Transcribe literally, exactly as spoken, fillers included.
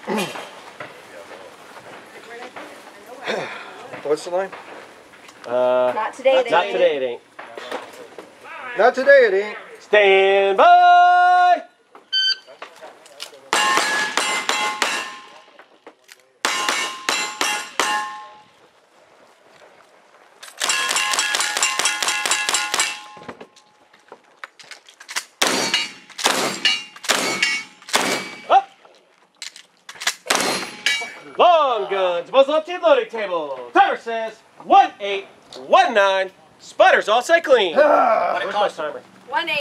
What's the line? Uh, not today, it not ain't. today, it ain't. Not today, it ain't. Stand by! Up! Long guns, muzzle up to the loading table. Timer says one eight one nine. Spotters all set clean. Ah, Where's my timer? One eight.